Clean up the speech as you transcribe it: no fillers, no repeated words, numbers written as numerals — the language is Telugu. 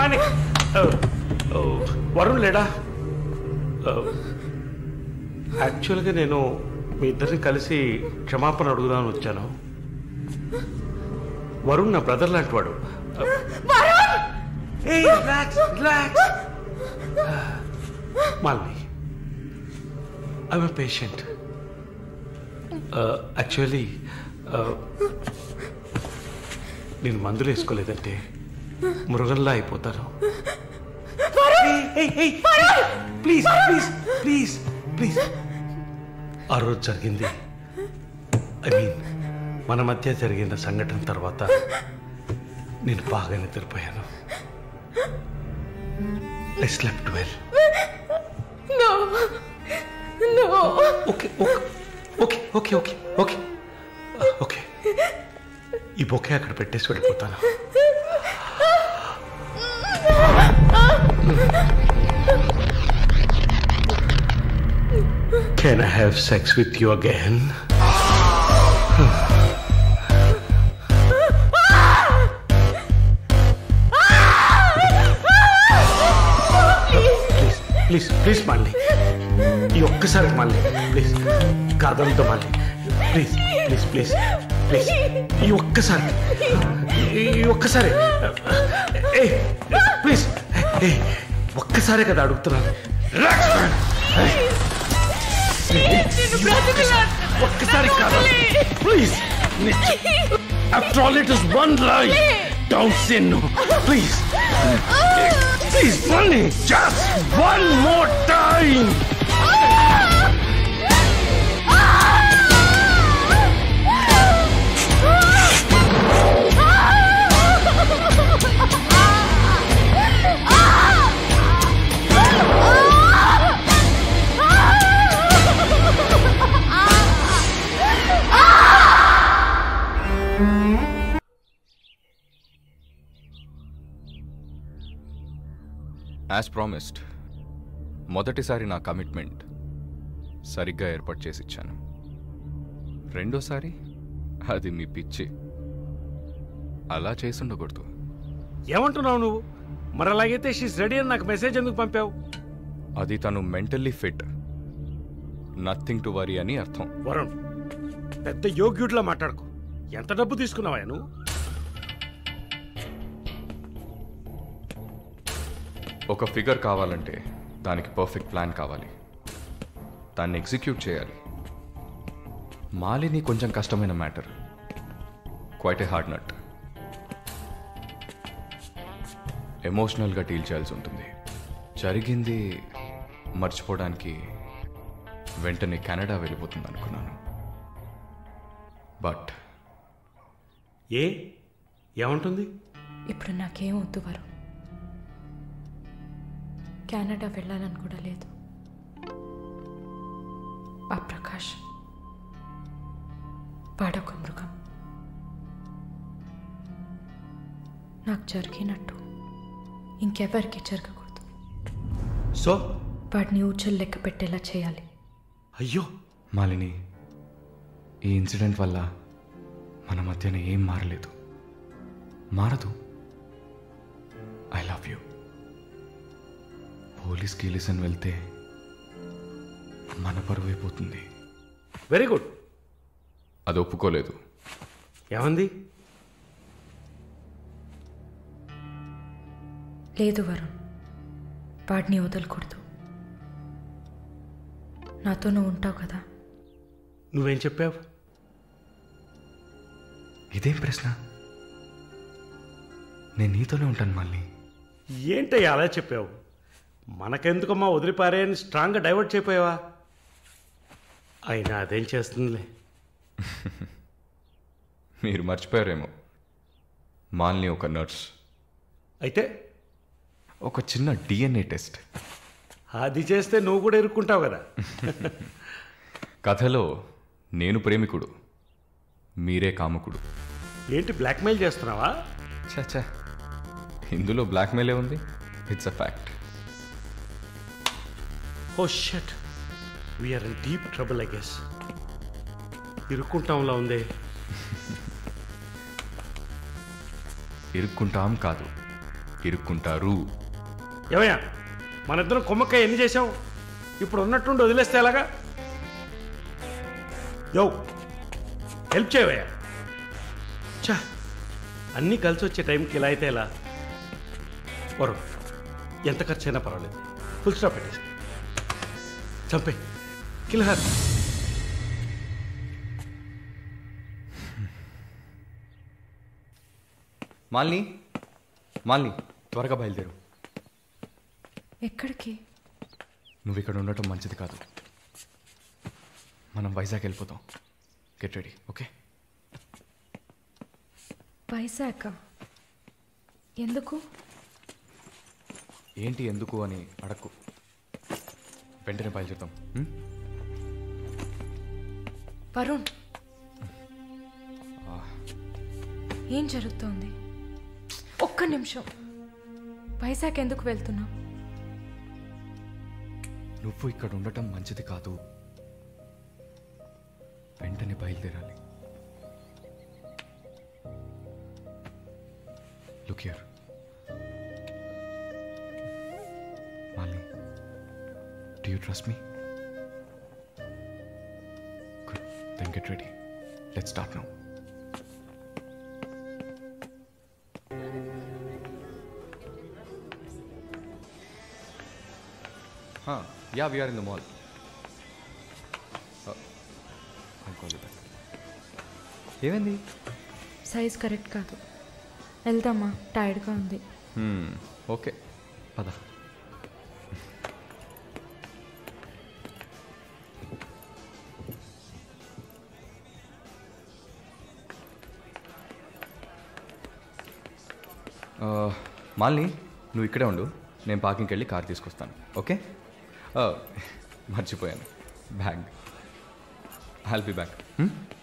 పానిక్. వరుణ్ లేడా? యాక్చువల్గా నేను మీ ఇద్దరిని కలిసి క్షమాపణ అడుగుదామని వచ్చాను. వరుణ్ నా బ్రదర్ లాంటి వాడు. Malini, I'm a patient. Actually నేను మందులు వేసుకోలేదంటే మృగంలా అయిపోతాను. Please please please please. ఆ రోజు జరిగింది, ఐ మీన్ మన మధ్య జరిగిన సంఘటన తర్వాత నేను బాగా నిద్రపోయాను. I slept well. No. No. Okay. ఈ బొకే అక్కడ పెట్టేసి వెళ్ళిపోతాను. Can I have sex with you again? Please మళ్ళీ ఈ ఒక్కసారి మళ్ళీ ప్లీజ్ కాదంతో మళ్ళీ ప్లీజ్ ప్లీజ్ ప్లీజ్ ప్లీజ్ ఈ ఒక్కసారి ప్లీజ్ ఒక్కసారే కదా అడుగుతున్నాను. ఒక్కసారి కాదు please. After all, it is one lie. Don't say no. Please. Please, Bunny. Just one more time. As promised మొదటిసారి నా కమిట్మెంట్ సరిగ్గా ఏర్పాటు చేసి ఇచ్చాను. రెండోసారి అది మీ పిచ్చి. అలా చేసి ఉండకూడదు. ఏమంటున్నావు నువ్వు? మరి అలాగైతే షీస్ రెడీ అని నాకు మెసేజ్ ఎందుకు పంపావు? అది తను mentally fit, nothing to worry అని అర్థం. వరుణ్, పెద్ద యోగ్యుడిలా మాట్లాడుకో. ఎంత డబ్బు తీసుకున్నావా నువ్వు? ఒక ఫిగర్ కావాలంటే దానికి పర్ఫెక్ట్ ప్లాన్ కావాలి, దాన్ని ఎగ్జిక్యూట్ చేయాలి. మాలిని కొంచెం కష్టమైన matter, quite a hard nut. ఎమోషనల్గా డీల్ చేయాల్సి ఉంటుంది. జరిగింది మర్చిపోవడానికి వెంటనే కెనడా వెళ్ళిపోతుంది అనుకున్నాను. బట్ ఏమంటుంది? ఇప్పుడు నాకేం వద్దు వరుణ్, కెనడా వెళ్ళాలని కూడా లేదు. ఆ ప్రకాష్ వాడొక మృగం. నాకు జరిగినట్టు ఇంకెవరికి జరగకూడదు. సో వాడిని ఊచలు లెక్క పెట్టేలా చేయాలి. అయ్యో మాలిని, ఈ ఇన్సిడెంట్ వల్ల మన మధ్యన ఏం మారలేదు, మారదు. I love you. పోలీస్కి లిసన్ వెళ్తే మన పరువు అయిపోతుంది. Very good. అది ఒప్పుకోలేదు. ఏమంది? లేదు వరుణ్, వాడిని వదలకూడదు. నాతో నువ్వు ఉంటావు కదా. నువ్వేం చెప్పావు? ఇదేం ప్రశ్న? నేను నీతోనే ఉంటాను మళ్ళీ. ఏంటయ్యా అలా చెప్పావు? మనకెందుకమ్మా వదిలిపారే అని స్ట్రాంగ్గా డైవర్ట్ చేయపోయావా? అయినా అదేం చేస్తుందిలే. మీరు మర్చిపోయారేమో, మాలిని ఒక నర్స్. అయితే ఒక చిన్న DNA టెస్ట్. అది చేస్తే నువ్వు కూడా ఇరుక్కుంటావు కదా. కథలో నేను ప్రేమికుడు, మీరే కాముకుడు. ఏంటి బ్లాక్మెయిల్ చేస్తున్నావా? చచ్చా, ఇందులో బ్లాక్మెయిలే ఉంది. It's a fact. Oh shit, we're in deep trouble I guess. ఇరుక్కుంటాంలా ఉంది. ఇరుక్కుంటాం కాదు, ఇరుక్కుంటారు. ఏమయ్యా మన ఇద్దరం కొమ్మక్కాయ ఎన్ని చేసావు? ఇప్పుడు ఉన్నట్టుండి వదిలేస్తే ఎలాగా? యో హెల్ప్ చేయవయ్యా. చా అన్నీ కలిసి వచ్చే టైంకి ఇలా అయితే ఎలా? వరుణ్ ఎంత ఖర్చు అయినా పర్వాలేదు, ఫుల్ స్టాప్ పెట్టేసి చంపే కిల్హార్. మాలిని మాలిని త్వరగా బయలుదేరు. ఎక్కడికి? నువ్వు ఇక్కడ ఉండటం మంచిది కాదు. మనం వైజాగ్ వెళ్ళిపోతాం. Get ready. ఓకే? వైజాగ్ ఎందుకు? ఏంటి ఎందుకు అని అడక్కు. వెంటనే బయలుదేరుతాం. వరుణ్ ఏం జరుగుతోంది? ఒక్క నిమిషం. వైజాగ్ ఎందుకు వెళ్తున్నావు? నువ్వు ఇక్కడ ఉండటం మంచిది కాదు. వెంటనే బయలుదేరాలి. Look here Malini, do you trust me? Good, then get ready. Let's start now. Yeah, we are in the mall. I'll call you back. ఏమైంది? సైజ్ కరెక్ట్ కాదు. వెళ్దామా? టైర్డ్గా ఉంది. ఓకే పద. మాలిని నువ్వు ఇక్కడే ఉండు, నేను పార్కింగ్కి వెళ్ళి కార్ తీసుకొస్తాను. ఓకే? మర్చిపోయాను బ్యాగ్. I'll be back.